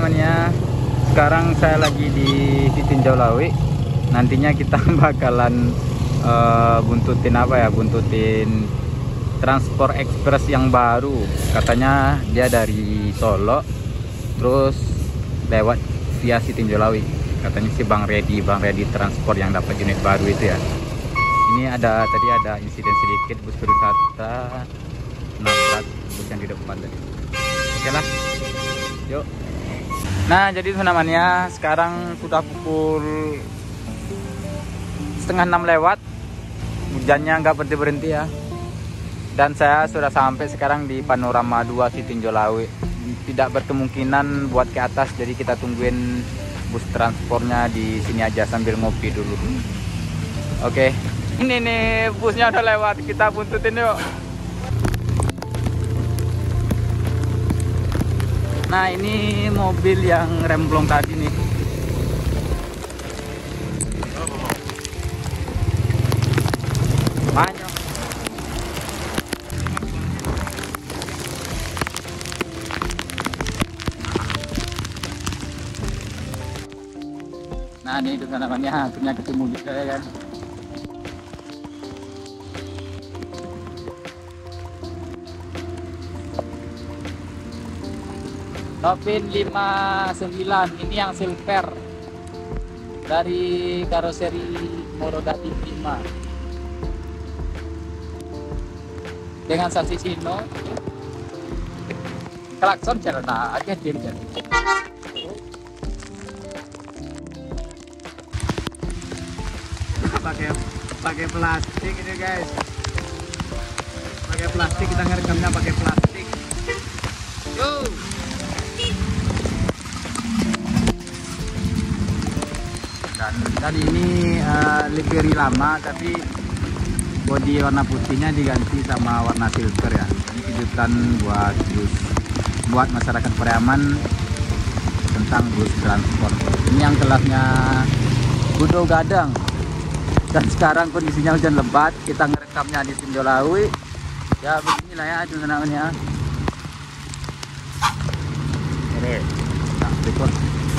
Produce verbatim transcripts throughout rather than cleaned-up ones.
namanya. Sekarang saya lagi di Sitinjau Lawi. Nantinya kita bakalan uh, buntutin apa ya? Buntutin transport ekspres yang baru. Katanya dia dari Solo, terus lewat via Sitinjau Lawi. Katanya si Bang Redi, Bang Redi Transport yang dapat unit baru itu ya. Ini ada tadi ada insiden sedikit, bus berwisata nabrak bus yang di depan tadi. Oke lah, yuk. Nah, jadi namanya sekarang sudah pukul setengah enam lewat. Hujannya nggak berhenti berhenti ya. Dan saya sudah sampai sekarang di Panorama dua Sitinjau Lawi. Tidak berkemungkinan buat ke atas, jadi kita tungguin bus transportnya di sini aja sambil ngopi dulu. Oke, ini nih busnya udah lewat, kita buntutin yuk. Nah, ini mobil yang remblong tadi nih. Banyak. Nah, ini itu namanya, akhirnya ketemu juga ya kan. Topin lima sembilan, ini yang silver dari karoseri Morodati lima dengan saksi Sino. Klakson cerna aja dia kan. pakai pakai plastik ini guys, pakai plastik, kita ngerekamnya pakai plastik. Yo, dan tadi ini uh, livery lama tapi bodi warna putihnya diganti sama warna silver ya. Ini kejutan buat bus, buat masyarakat Pariaman tentang bus transport. Ini yang kelasnya Gudo Gadang. Dan sekarang kondisinya hujan lebat, kita ngerekamnya di Sitinjau Lawi. Ya beginilah ya namanya. Nah, berikut.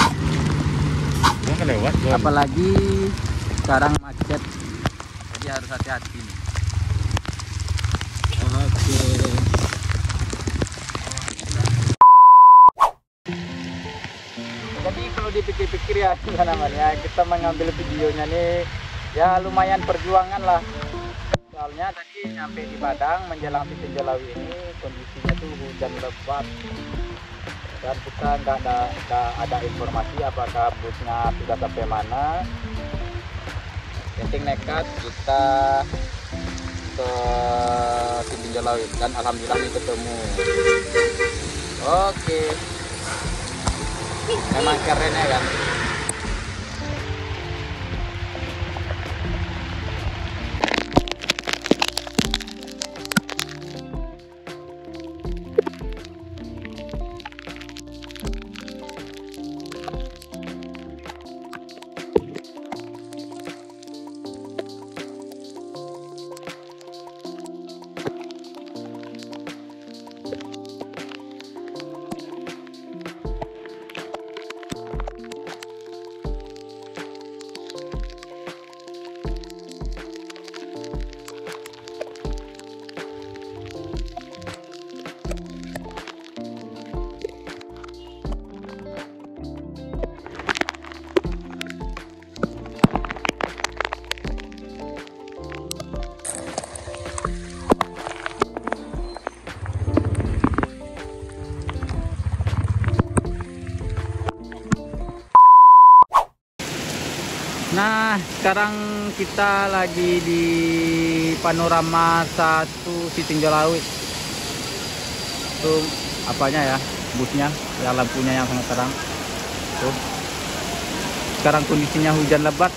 Lewat, apalagi sekarang macet, jadi harus hati-hati nih. Oke. Jadi kalau dipikir-pikir ya namanya, kita mengambil videonya nih ya lumayan perjuangan lah. Soalnya tadi nyampe di Padang menjelang Sitinjau Lawi ini kondisinya tuh hujan lebat. Dan kita nggak ada, nggak ada informasi apakah busnya sudah sampai mana. Penting nekat kita ke Sitinjau Lawi dan alhamdulillah ini ketemu. Oke, memang keren ya kan. Nah, sekarang kita lagi di Panorama satu Sitinjau Lawi. Tuh apanya ya, busnya, ya lampunya yang sangat terang. Tuh. Sekarang kondisinya hujan lebat.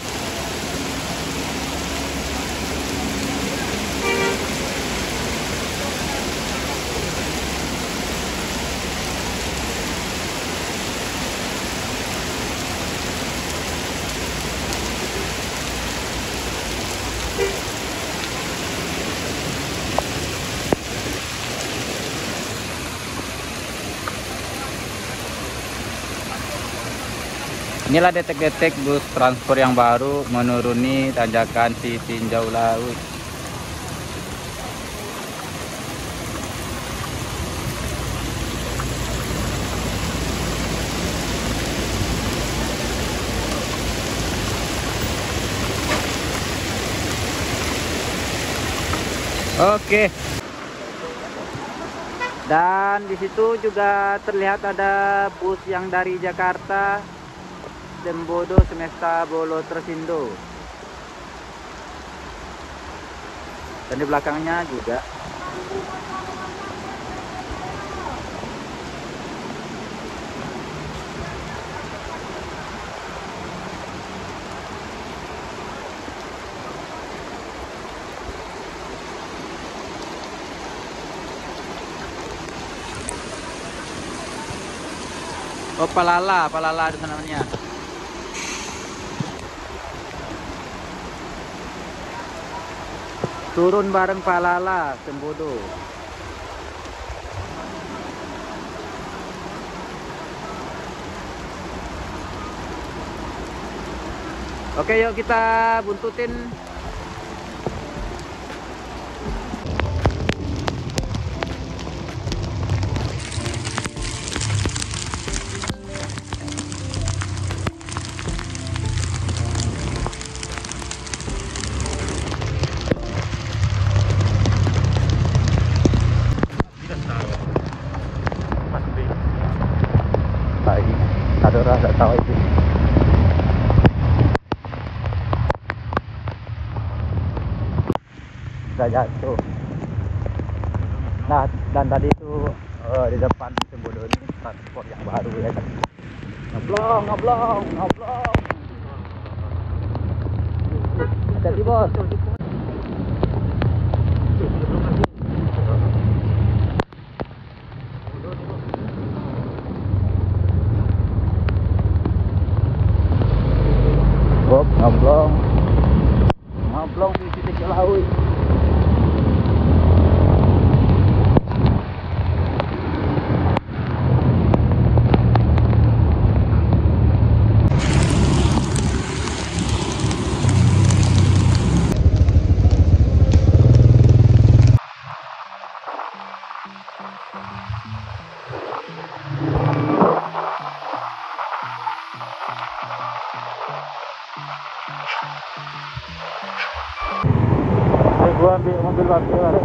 Inilah detek-detek bus transport yang baru menuruni tanjakan Sitinjau Laut. Oke. Dan di situ juga terlihat ada bus yang dari Jakarta, Dembodo Semesta Bolo Tersindo. Dan di belakangnya juga oh Palala, Palala itu namanya. Turun bareng Palala, Sembodo. Oke, yuk kita buntutin. Ada rasa tahu itu. Sudah jatuh. Nah, dan tadi itu uh, di depan Sembodo ini transport yang baru ya kan. Ngoblong, ngoblong, ngoblong. Hati-hati bos. Bob, ngoblong, ngoblong di Sitinjau Laut. Gua ambil mobil waktu balik.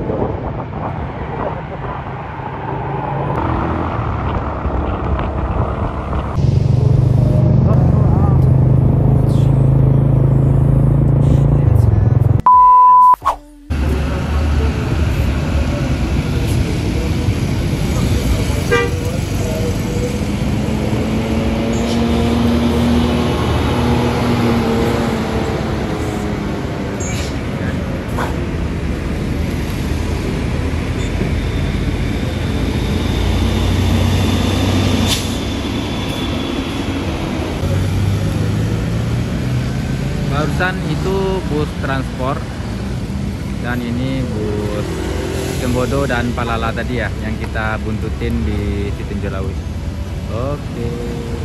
Barusan itu bus transport dan ini bus Sembodo dan Palala tadi ya yang kita buntutin di Sitinjau Laut. Oke.